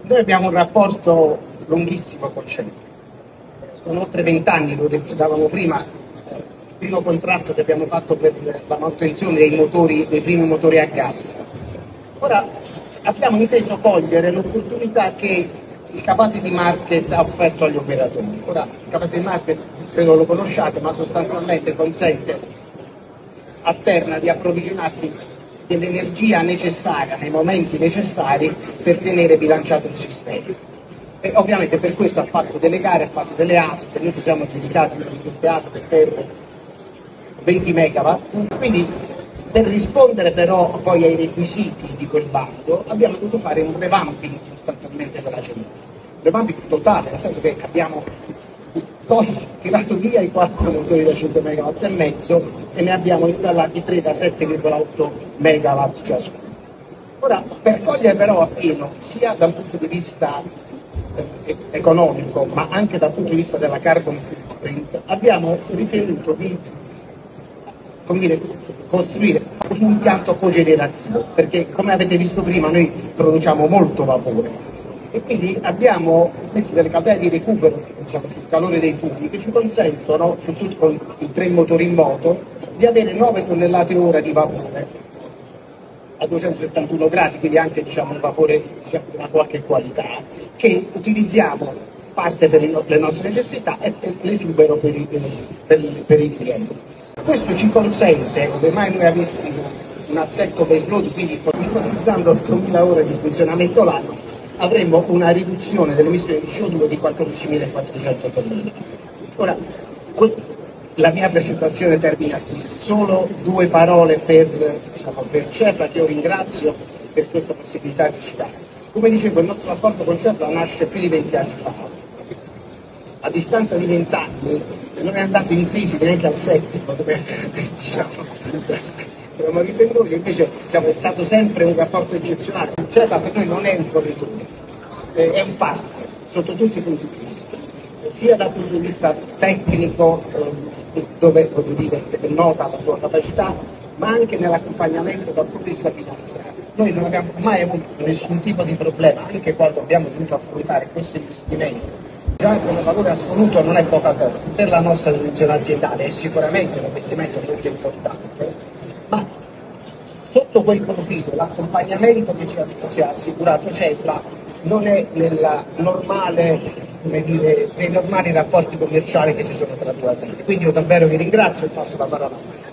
Noi abbiamo un rapporto lunghissimo con Cenfrex, sono oltre 20 anni, lo ricordavamo prima, il primo contratto che abbiamo fatto per la manutenzione dei primi motori a gas. Ora abbiamo inteso cogliere l'opportunità che il capacity market ha offerto agli operatori. Ora, il capacity market credo lo conosciate, ma sostanzialmente consente a Terna di approvvigionarsi dell'energia necessaria nei momenti necessari per tenere bilanciato il sistema. E ovviamente per questo ha fatto delle gare, ha fatto delle aste, noi ci siamo dedicati a queste aste per 20 megawatt, quindi per rispondere però poi ai requisiti di quel bando abbiamo dovuto fare un revamping sostanzialmente della centrale, un revamping totale, nel senso che abbiamo tirato via i 4 motori da 5 megawatt e mezzo e ne abbiamo installati 3 da 7,8 megawatt ciascuno. Ora, per cogliere però appieno, sia dal punto di vista economico ma anche dal punto di vista della carbon footprint, abbiamo ritenuto di costruire un impianto cogenerativo, perché come avete visto prima noi produciamo molto vapore e quindi abbiamo messo delle caldere di recupero sul calore dei fumi che ci consentono, con i 3 motori in moto, di avere 9 tonnellate ora di vapore a 271 gradi, quindi anche un vapore di una qualche qualità, che utilizziamo parte per le nostre necessità e l'esubero per i clienti. Questo ci consente, ove mai noi avessimo un assetto base load, quindi ipotizzando 8.000 ore di funzionamento l'anno, avremmo una riduzione delle emissioni di CO2 di 14.400 tonnellate. Ora, la mia presentazione termina qui, solo 2 parole per Cepla, che io ringrazio per questa possibilità di citare. Come dicevo, il nostro rapporto con Cepla nasce più di 20 anni fa. A distanza di 20 anni non è andato in crisi neanche al settimo, dove abbiamo ritenuto che invece è stato sempre un rapporto eccezionale. Cepla per noi non è un fornitore, è un partner sotto tutti i punti di vista, sia dal punto di vista tecnico, dove è nota la sua capacità, ma anche nell'accompagnamento dal punto di vista finanziario. Noi non abbiamo mai avuto nessun tipo di problema, anche quando abbiamo dovuto affrontare questo investimento. Già come valore assoluto non è poca cosa, per la nostra dimensione aziendale è sicuramente un investimento molto importante, ma sotto quel profilo l'accompagnamento che ci ha assicurato Cepla non è nei normali rapporti commerciali che ci sono tra 2 aziende. Quindi io davvero vi ringrazio e passo la parola.